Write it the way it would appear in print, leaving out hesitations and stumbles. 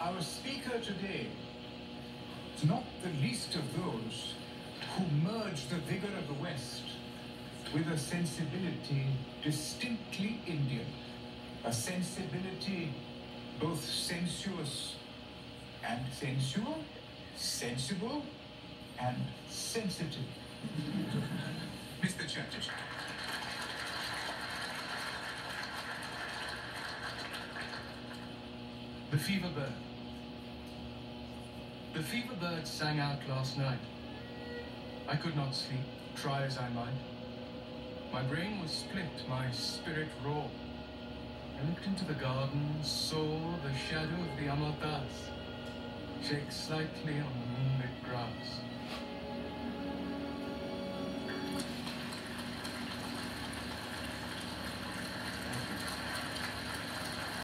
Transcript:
Our speaker today is not the least of those who merge the vigor of the West with a sensibility distinctly Indian, a sensibility both sensuous and sensual, sensible and sensitive. Mr. Chatterjee. The Fever Bird. The Fever Bird sang out last night. I could not sleep, try as I might. My brain was split, my spirit raw. I looked into the garden, saw the shadow of the Amartas shake slightly on the moonlit grass.